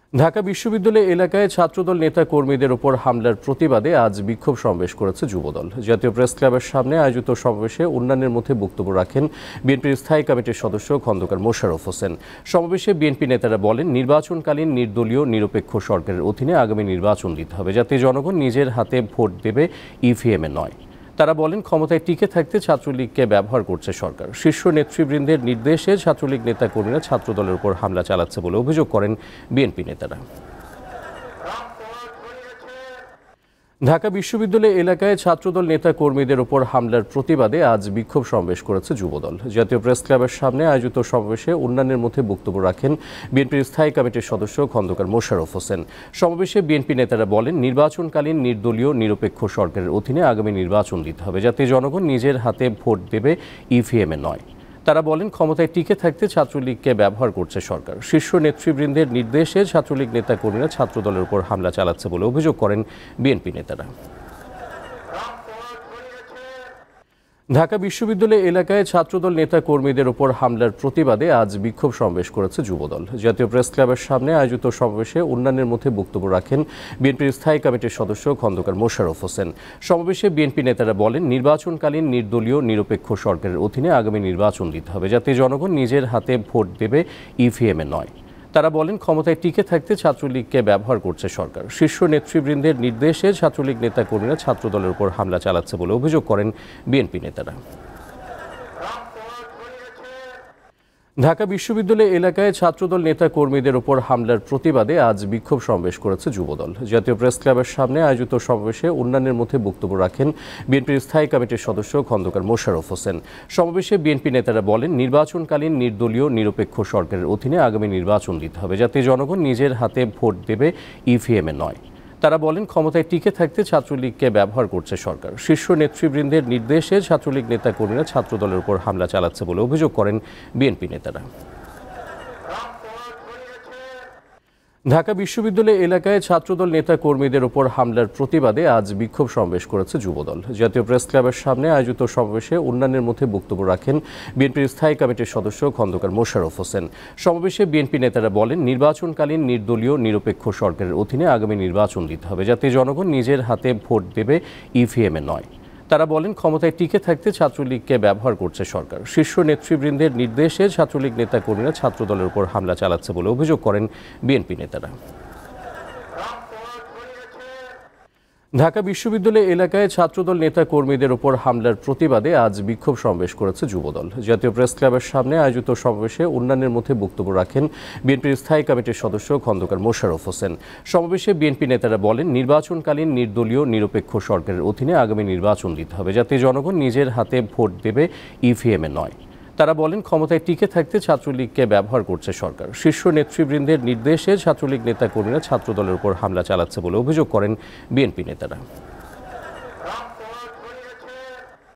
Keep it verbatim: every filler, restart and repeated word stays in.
ঢাকা বিশ্ববিদ্যালয় এলাকায় ছাত্রদল নেতা কর্মীদের উপর হামলার প্রতিবাদে আজ বিক্ষোভ সমাবেশ করেছে যুবদল। জাতীয় প্রেস ক্লাবের সামনে আয়োজিত সমাবেশে অন্যান্যের মধ্যে বক্তব্য রাখেন বিএনপির স্থায়ী কমিটির সদস্য খন্দকার মোশাররফ হোসেন। সমাবেশে বিএনপি নেতারা বলেন, নির্বাচনকালীন নির্দলীয় নিরপেক্ষ সরকারের অধীনে আগামী নির্বাচন দিতে হবে, যাতে জনগণ নিজের হাতে ভোট দেবে, ইভিএমে নয়। তারা বলেন, ক্ষমতায় টিকে থাকতে ছাত্রলীগকে ব্যবহার করছে সরকার। শীর্ষ নেতৃবৃন্দের নির্দেশে ছাত্রলীগ নেতাকর্মীরা ছাত্রদলের উপর হামলা চালাচ্ছে বলে অভিযোগ করেন বিএনপি নেতারা। ঢাকা বিশ্ববিদ্যালয় এলাকায় ছাত্রদল নেতা কর্মীদের উপর হামলার প্রতিবাদে আজ বিক্ষোভ সমাবেশ করেছে যুবদল। জাতীয় প্রেস ক্লাবের সামনে আয়োজিত সমাবেশে অন্যান্যের মধ্যে বক্তব্য রাখেন বিএনপির স্থায়ী কমিটির সদস্য খন্দকার মোশাররফ হোসেন। সমাবেশে বিএনপি নেতারা বলেন, নির্বাচনকালীন নির্দলীয় নিরপেক্ষ সরকারের অধীনে আগামী নির্বাচন দিতে হবে, যাতে জনগণ নিজের হাতে ভোট দেবে, ইভিএমে নয়। তারা বলেন, ক্ষমতায় টিকে থাকতে ছাত্রলীগকে ব্যবহার করছে সরকার। শীর্ষ নেতৃবৃন্দের নির্দেশে ছাত্রলীগ নেতাকর্মীরা ছাত্রদলের উপর হামলা চালাচ্ছে বলে অভিযোগ করেন বিএনপি নেতারা। ঢাকা বিশ্ববিদ্যালয় এলাকায় ছাত্রদল নেতা কর্মীদের উপর হামলার প্রতিবাদে আজ বিক্ষোভ সমাবেশ করেছে যুবদল। জাতীয় প্রেস ক্লাবের সামনে আয়োজিত সমাবেশে অন্যান্যের মধ্যে বক্তব্য রাখেন বিএনপির স্থায়ী কমিটির সদস্য খন্দকার মোশাররফ হোসেন। সমাবেশে বিএনপি নেতারা বলেন, নির্বাচনকালীন নির্দলীয় নিরপেক্ষ সরকারের অধীনে আগামী নির্বাচন দিতে হবে, যাতে জনগণ নিজের হাতে ভোট দেবে, ইভিএমে নয়। তারা বলেন, ক্ষমতায় টিকে থাকতে ছাত্রলীগকে ব্যবহার করছে সরকার। শীর্ষ নেতৃবৃন্দের নির্দেশে ছাত্রলীগ নেতাকর্মীরা ছাত্রদলের উপর হামলা চালাচ্ছে বলে অভিযোগ করেন বিএনপি নেতারা। ঢাকা বিশ্ববিদ্যালয় এলাকায় ছাত্রদল নেতা কর্মীদের উপর হামলার প্রতিবাদে আজ বিক্ষোভ সমাবেশ করেছে যুবদল। জাতীয় প্রেস ক্লাবের সামনে আয়োজিত সমাবেশে অন্যান্যের মধ্যে বক্তব্য রাখেন বিএনপির স্থায়ী কমিটির সদস্য খন্দকার মোশাররফ হোসেন। সমাবেশে বিএনপি নেতারা বলেন, নির্বাচনকালীন নির্দলীয় নিরপেক্ষ সরকারের অধীনে আগামী নির্বাচন দিতে হবে, যাতে জনগণ নিজের হাতে ভোট দেবে, ইভিএমে নয়। তারা বলেন, ক্ষমতায় টিকে থাকতে ছাত্রলীগকে ব্যবহার করছে সরকার। শীর্ষ নেতৃবৃন্দের নির্দেশে ছাত্রলীগ নেতাকর্মীরা ছাত্রদলের উপর হামলা চালাচ্ছে বলে অভিযোগ করেন বিএনপি নেতারা। ঢাকা বিশ্ববিদ্যালয় এলাকায় ছাত্রদল নেতা কর্মীদের উপর হামলার প্রতিবাদে আজ বিক্ষোভ সমাবেশ করেছে যুবদল। জাতীয় প্রেস ক্লাবের সামনে আয়োজিত সমাবেশে অন্যান্যের মধ্যে বক্তব্য রাখেন বিএনপির স্থায়ী কমিটির সদস্য খন্দকার মোশাররফ হোসেন। সমাবেশে বিএনপি নেতারা বলেন, নির্বাচনকালীন নির্দলীয় নিরপেক্ষ সরকারের অধীনে আগামী নির্বাচন দিতে হবে, যাতে জনগণ নিজের হাতে ভোট দেবে, ইভিএমে নয়। তারা বলেন, ক্ষমতায় টিকে থাকতে ছাত্রলীগকে ব্যবহার করছে সরকার। শীর্ষ নেতৃবৃন্দের নির্দেশে ছাত্রলীগ নেতাকর্মীরা ছাত্রদলের উপর হামলা চালাচ্ছে বলে অভিযোগ করেন বিএনপি নেতারা। ঢাকা বিশ্ববিদ্যালয় এলাকায় ছাত্রদল নেতা কর্মীদের উপর হামলার প্রতিবাদে আজ বিক্ষোভ সমাবেশ করেছে যুবদল। জাতীয় প্রেস ক্লাবের সামনে আয়োজিত সমাবেশে অন্যান্যের মধ্যে বক্তব্য রাখেন বিএনপির স্থায়ী কমিটির সদস্য খন্দকার মোশাররফ হোসেন। সমাবেশে বিএনপি নেতারা বলেন, নির্বাচনকালীন নির্দলীয় নিরপেক্ষ সরকারের অধীনে আগামী নির্বাচন দিতে হবে, যাতে জনগণ নিজের হাতে ভোট দেবে, ইভিএমে নয়। তারা বলেন, ক্ষমতায় টিকে থাকতে ছাত্রলীগকে ব্যবহার করছে সরকার। শীর্ষ নেতৃবৃন্দের নির্দেশে ছাত্রলীগ নেতাকর্মীরা ছাত্রদলের উপর হামলা চালাচ্ছে বলে অভিযোগ করেন বিএনপি নেতারা।